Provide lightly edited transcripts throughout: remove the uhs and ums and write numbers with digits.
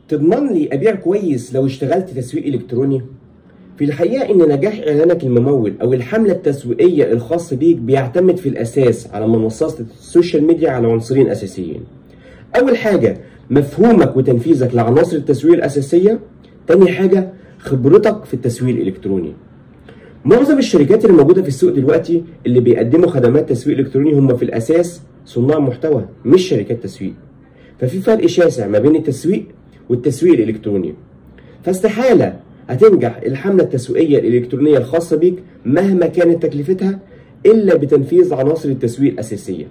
تضمن لي ابيع كويس لو اشتغلت تسويق الكتروني؟ في الحقيقه ان نجاح اعلانك الممول او الحمله التسويقيه الخاصه بيك بيعتمد في الاساس على منصات السوشيال ميديا على عنصرين اساسيين. اول حاجه مفهومك وتنفيذك لعناصر التسويق الاساسيه. تاني حاجه خبرتك في التسويق الالكتروني. معظم الشركات اللي موجوده في السوق دلوقتي اللي بيقدموا خدمات تسويق الكتروني هم في الاساس صناع محتوى مش شركات تسويق. ففي فرق شاسع ما بين التسويق والتسويق الالكتروني. فاستحاله هتنجح الحمله التسويقيه الالكترونيه الخاصه بيك مهما كانت تكلفتها الا بتنفيذ عناصر التسويق الاساسيه.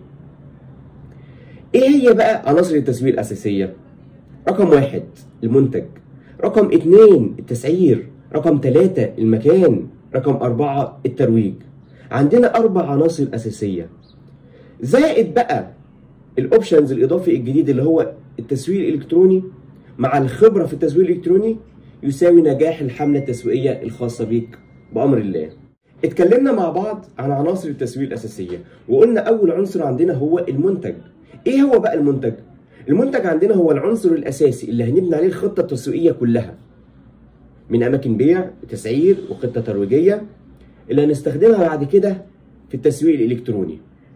ايه هي بقى عناصر التسويق الاساسيه؟ رقم 1 المنتج، رقم 2 التسعير، رقم 3 المكان، رقم 4 الترويج. عندنا 4 عناصر اساسيه زائد بقى الاوبشنز الاضافي الجديد اللي هو التسويق الالكتروني مع الخبره في التسويق الالكتروني يساوي نجاح الحمله التسويقيه الخاصه بيك بامر الله. اتكلمنا مع بعض عن عناصر التسويق الاساسيه وقلنا اول عنصر عندنا هو المنتج. ايه هو بقى المنتج؟ المنتج عندنا هو العنصر الاساسي اللي هنبني عليه الخطه التسويقيه كلها، من اماكن بيع، تسعير، وخطه ترويجيه اللي هنستخدمها بعد كده في التسويق الالكتروني.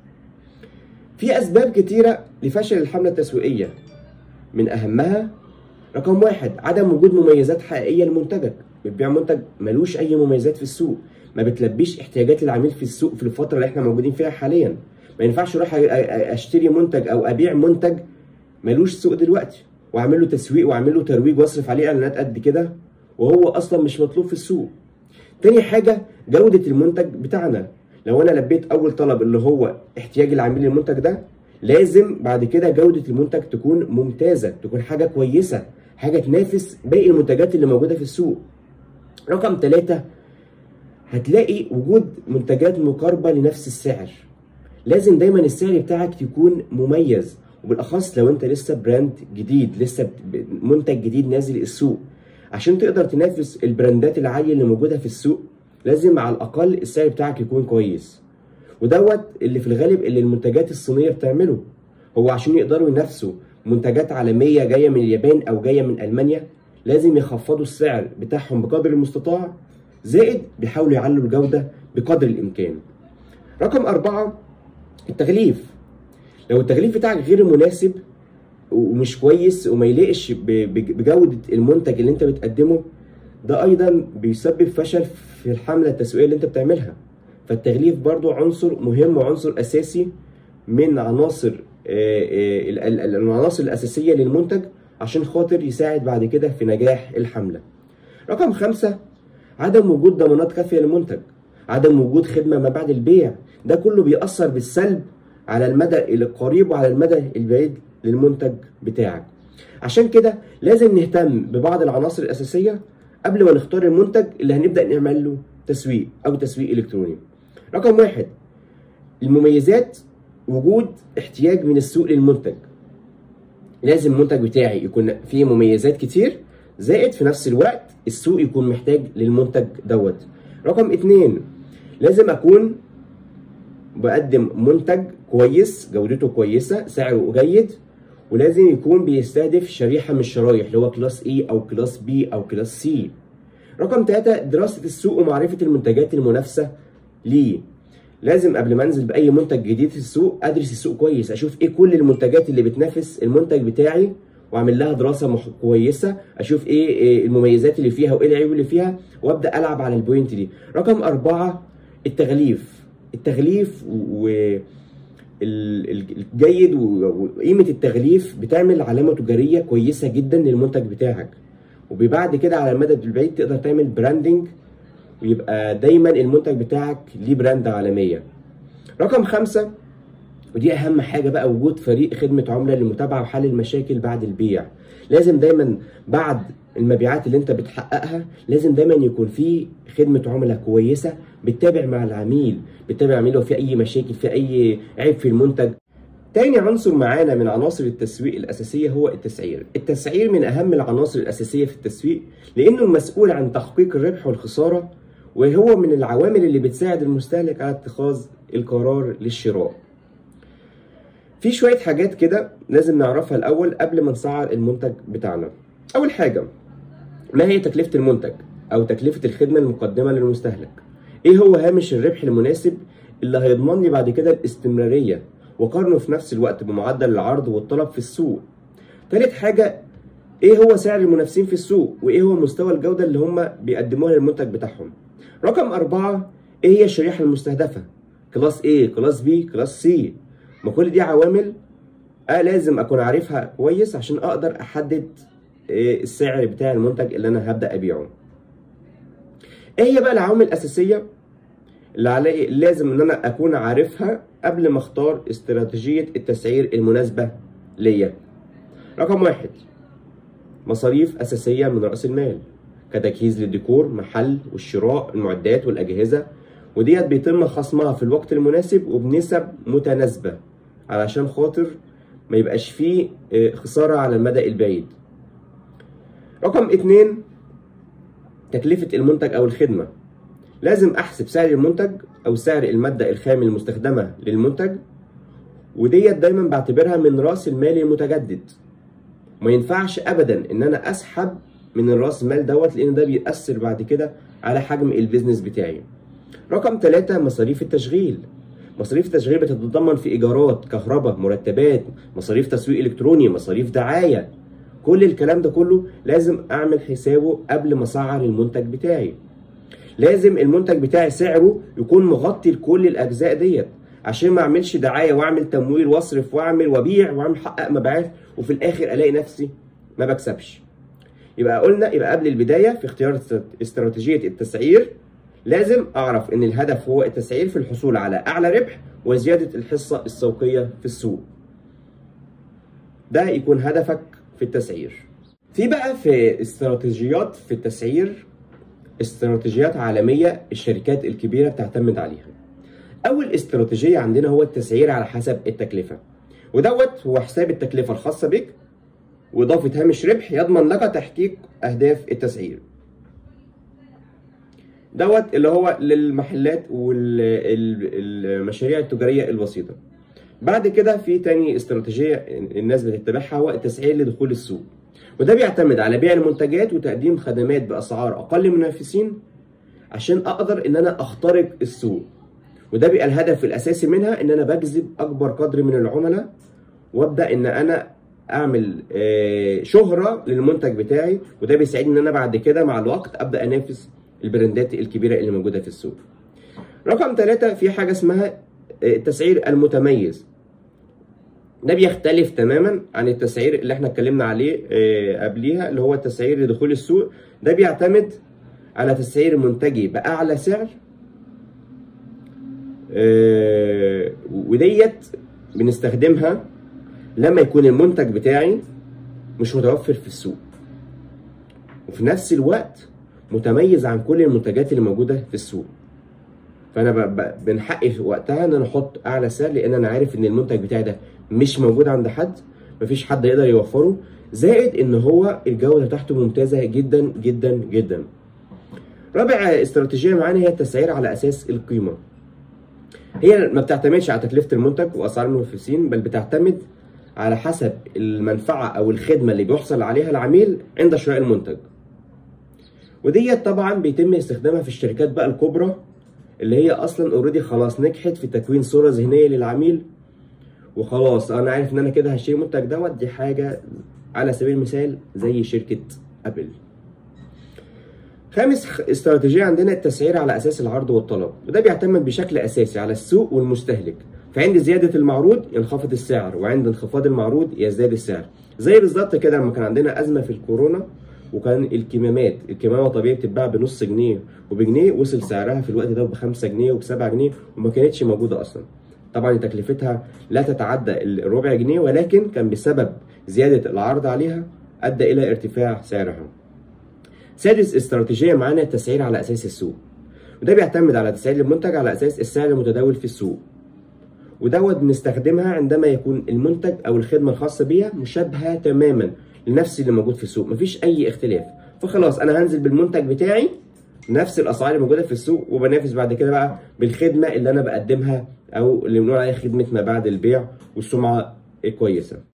في اسباب كتيره لفشل الحمله التسويقيه، من اهمها رقم 1 عدم وجود مميزات حقيقيه لمنتجك. بتبيع منتج ملوش اي مميزات في السوق، ما بتلبيش احتياجات العميل في السوق في الفتره اللي احنا موجودين فيها حاليا. ما ينفعش اروح اشتري منتج او ابيع منتج ملوش سوق دلوقتي واعمل له تسويق واعمل له ترويج واصرف عليه اعلانات قد كده وهو اصلا مش مطلوب في السوق. تاني حاجه جوده المنتج بتاعنا. لو انا لبيت اول طلب اللي هو احتياج العميل للمنتج ده، لازم بعد كده جوده المنتج تكون ممتازه، تكون حاجه كويسه، حاجه تنافس باقي المنتجات اللي موجوده في السوق. رقم 3 هتلاقي وجود منتجات مقاربه لنفس السعر. لازم دايما السعر بتاعك يكون مميز، وبالاخص لو انت لسه براند جديد، لسه منتج جديد نازل السوق. عشان تقدر تنافس البراندات العاليه اللي موجوده في السوق لازم على الاقل السعر بتاعك يكون كويس. ودوت اللي في الغالب اللي المنتجات الصينيه بتعمله. هو عشان يقدروا ينافسوا منتجات عالميه جايه من اليابان او جايه من المانيا لازم يخفضوا السعر بتاعهم بقدر المستطاع، زائد بيحاولوا يعلوا الجوده بقدر الامكان. رقم 4 التغليف. لو التغليف بتاعك غير مناسب ومش كويس وما يليقش بجوده المنتج اللي انت بتقدمه، ده ايضا بيسبب فشل في الحمله التسويقيه اللي انت بتعملها. فالتغليف برضو عنصر مهم وعنصر اساسي من عناصر العناصر الاساسيه للمنتج عشان خاطر يساعد بعد كده في نجاح الحمله. رقم 5 عدم وجود ضمانات كافيه للمنتج، عدم وجود خدمه ما بعد البيع. ده كله بيأثر بالسلب على المدى القريب وعلى المدى البعيد للمنتج بتاعك. عشان كده لازم نهتم ببعض العناصر الاساسيه قبل ما نختار المنتج اللي هنبدأ نعمل له تسويق او تسويق الكتروني. رقم 1 المميزات، وجود احتياج من السوق للمنتج. لازم المنتج بتاعي يكون فيه مميزات كتير، زائد في نفس الوقت السوق يكون محتاج للمنتج دوت. رقم 2 لازم اكون بقدم منتج كويس، جودته كويسه، سعره جيد، ولازم يكون بيستهدف شريحه من الشرايح اللي هو كلاس A او كلاس B او كلاس C. رقم 3 دراسه السوق ومعرفه المنتجات المنافسه ليه. لازم قبل ما انزل باي منتج جديد في السوق ادرس السوق كويس، اشوف ايه كل المنتجات اللي بتنافس المنتج بتاعي واعمل لها دراسه كويسه، اشوف ايه المميزات اللي فيها وايه العيوب اللي فيها وابدا العب على البوينت دي. رقم 4 التغليف. التغليف الجيد وقيمه التغليف بتعمل علامه تجاريه كويسه جدا للمنتج بتاعك، وبعد كده على المدى البعيد تقدر تعمل براندنج ويبقى دايما المنتج بتاعك ليه براند عالميه. رقم 5 ودي اهم حاجه بقى، وجود فريق خدمه عملاء للمتابعه وحل المشاكل بعد البيع. لازم دايما بعد المبيعات اللي انت بتحققها لازم دايما يكون في خدمه عملاء كويسه بتتابع مع العميل، بتتابع العميل لو في اي مشاكل، في اي عيب في المنتج. تاني عنصر معانا من عناصر التسويق الاساسيه هو التسعير. التسعير من اهم العناصر الاساسيه في التسويق لانه المسؤول عن تحقيق الربح والخساره، وهو من العوامل اللي بتساعد المستهلك على اتخاذ القرار للشراء. في شويه حاجات كده لازم نعرفها الاول قبل ما نسعر المنتج بتاعنا. اول حاجه، ما هي تكلفه المنتج او تكلفه الخدمه المقدمه للمستهلك؟ ايه هو هامش الربح المناسب اللي هيضمن لي بعد كده الاستمراريه وقارنه في نفس الوقت بمعدل العرض والطلب في السوق؟ تالت حاجه، ايه هو سعر المنافسين في السوق وايه هو مستوى الجوده اللي هم بيقدموها للمنتج بتاعهم؟ رقم 4، ايه هي الشريحه المستهدفه؟ كلاس A، كلاس B، كلاس C. ما كل دي عوامل لازم اكون عارفها كويس عشان اقدر احدد السعر بتاع المنتج اللي انا هبدا ابيعه. ايه هي بقى العوامل الاساسيه اللي علي لازم ان انا اكون عارفها قبل ما اختار استراتيجيه التسعير المناسبه ليا؟ رقم 1، مصاريف اساسيه من راس المال كتجهيز للديكور، محل والشراء، المعدات والاجهزه، وديت بيتم خصمها في الوقت المناسب وبنسب متناسبه علشان خاطر ما يبقاش فيه خساره على المدى البعيد. رقم 2، تكلفه المنتج او الخدمه. لازم احسب سعر المنتج او سعر الماده الخام المستخدمه للمنتج، وديت دايما بعتبرها من راس المال المتجدد. ما ينفعش ابدا ان انا اسحب من الراس مال دوت، لان ده بيأثر بعد كده على حجم البيزنس بتاعي. رقم 3، مصاريف التشغيل. مصاريف التشغيل بتتضمن في ايجارات، كهرباء، مرتبات، مصاريف تسويق الكتروني، مصاريف دعايه. كل الكلام ده كله لازم اعمل حسابه قبل ما اسعر المنتج بتاعي. لازم المنتج بتاعي سعره يكون مغطي لكل الاجزاء ديت، عشان ما اعملش دعايه واعمل تمويل واصرف واعمل وابيع واعمل احقق مبيعات وفي الاخر الاقي نفسي ما بكسبش. يبقى قبل البدايه في اختيار استراتيجيه التسعير لازم اعرف ان الهدف هو التسعير في الحصول على اعلى ربح وزياده الحصه السوقيه في السوق. ده يكون هدفك في التسعير. في استراتيجيات في التسعير، استراتيجيات عالميه الشركات الكبيره بتعتمد عليها. اول استراتيجيه عندنا هو التسعير على حسب التكلفه، ودوت هو حساب التكلفه الخاصه بك واضافه هامش ربح يضمن لك تحقيق اهداف التسعير. دوت اللي هو للمحلات والمشاريع التجاريه البسيطه. بعد كده في تاني استراتيجيه الناس بتتبعها هو التسعير لدخول السوق، وده بيعتمد على بيع المنتجات وتقديم خدمات باسعار اقل من المنافسين عشان اقدر ان انا اخترق السوق. وده بيبقى الهدف الاساسي منها ان انا بجذب اكبر قدر من العملاء وابدا ان انا اعمل شهره للمنتج بتاعي، وده بيساعدني ان انا بعد كده مع الوقت ابدا انافس البراندات الكبيره اللي موجوده في السوق. رقم 3، في حاجه اسمها التسعير المتميز. ده بيختلف تماما عن التسعير اللي احنا اتكلمنا عليه قبليها اللي هو التسعير لدخول السوق. ده بيعتمد على تسعير منتجي باعلى سعر، وديت بنستخدمها لما يكون المنتج بتاعي مش متوفر في السوق وفي نفس الوقت متميز عن كل المنتجات اللي موجوده في السوق. فانا بنحقق وقتها ان انا احط اعلى سعر، لان انا عارف ان المنتج بتاعي ده مش موجود عند حد، مفيش حد يقدر يوفره، زائد ان هو الجوده بتاعته ممتازه جدا جدا جدا. رابع استراتيجيه معانا هي التسعير على اساس القيمه. هي ما بتعتمدش على تكلفه المنتج واسعار المنافسين، بل بتعتمد على حسب المنفعه او الخدمه اللي بيحصل عليها العميل عند شراء المنتج. وديت طبعا بيتم استخدامها في الشركات بقى الكبرى اللي هي اصلا اوريدي خلاص نجحت في تكوين صوره ذهنيه للعميل، وخلاص انا عارف ان انا كده هشتري المنتج دوت. دي حاجه على سبيل المثال زي شركه ابل. خامس استراتيجيه عندنا التسعير على اساس العرض والطلب، وده بيعتمد بشكل اساسي على السوق والمستهلك. فعند زياده المعروض ينخفض السعر، وعند انخفاض المعروض يزداد السعر. زي بالظبط كده لما كان عندنا ازمه في الكورونا وكان الكمامه طبيعي بتتباع بنص جنيه وبجنيه، وصل سعرها في الوقت ده ب5 جنيه وب7 جنيه وما كانتش موجوده اصلا. طبعا تكلفتها لا تتعدى الربع جنيه، ولكن كان بسبب زياده العرض عليها ادى الى ارتفاع سعرها. سادس استراتيجيه معانا التسعير على اساس السوق، وده بيعتمد على تسعير المنتج على اساس السعر المتداول في السوق، ودوت بنستخدمها عندما يكون المنتج او الخدمه الخاصه بيها مشابهه تماما لنفس اللي موجود في السوق، مفيش اي اختلاف. فخلاص انا هنزل بالمنتج بتاعي نفس الاسعار اللي موجوده في السوق، وبنافس بعد كده بقى بالخدمه اللي انا بقدمها او اللي بنقول عليها خدمه ما بعد البيع والسمعه الكويسه.